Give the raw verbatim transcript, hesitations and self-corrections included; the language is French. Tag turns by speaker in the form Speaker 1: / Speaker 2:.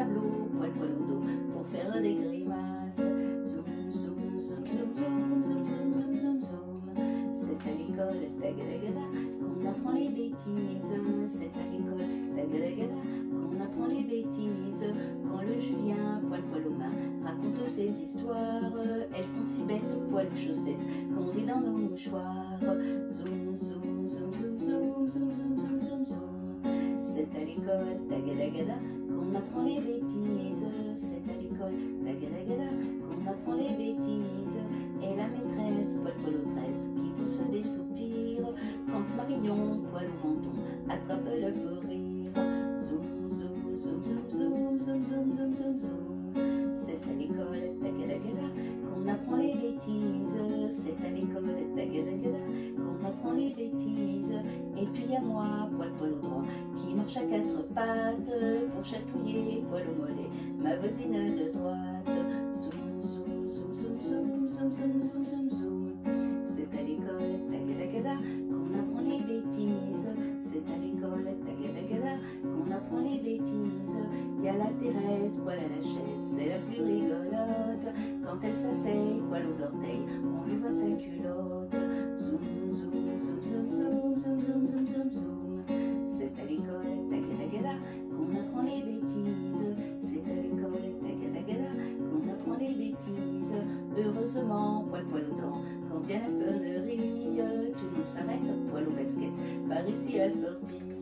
Speaker 1: tableau, poil poil au dos, pour faire des grimaces. Zoom, zoom, zoom, zoom, zoom, zoom, zoom, zoom, zoom, zoom. C'est à l'école, tagadagada, qu'on apprend les bêtises. C'est à l'école, tagadagada, qu'on apprend les bêtises. Quand le Julien, poil poil aux mains, raconte ses histoires, elles sont si bêtes, poil aux chaussettes, qu'on rit dans nos mouchoirs. Zoom, zoom, zoom, zoom, zoom, zoom, zoom, zoom, zoom, zoom. C'est à l'école, tagadagada, qu'on apprend les bêtises. C'est à l'école, tagadagada, qu'on apprend les bêtises. Et la maîtresse, poil poil aux tresses, qui pousse des soupirs, quand Marion, poil au menton, attrape le fou rire. Zoom, zoom, zoom, zoom, zoom, zoom, zoom, zoom, zoom, zoom. C'est à l'école, tagadagada, qu'on apprend les bêtises. C'est à l'école, tagadagada, qu'on apprend les bêtises. Et puis y a moi, poil poil au droit, qui marche à quatre pattes pour chatouiller poil au mollet ma voisine de droite. Zoom, zoom, zoom, zoom, zoom, zoom, zoom, zoom, zoom, zoom. C'est à l'école, tagadagada, qu'on apprend les bêtises. C'est à l'école, tagadagada, qu'on apprend les bêtises. Y a la Thérèse, poil à la chaise, c'est la plus rigolote. Quand elle s'asseye, poil aux orteils, on lui voit sa culotte. Zoom, zoom, zoom, zoom, zoom, zoom, zoom, zoom, zoom, zoom. C'est à l'école, tagadagada, qu'on apprend les bêtises. C'est à l'école, tagadagada, qu'on apprend les bêtises. Heureusement, poil poil aux dents, quand vient la sonnerie, tout le monde s'arrête, poil au basket, par ici la sortie.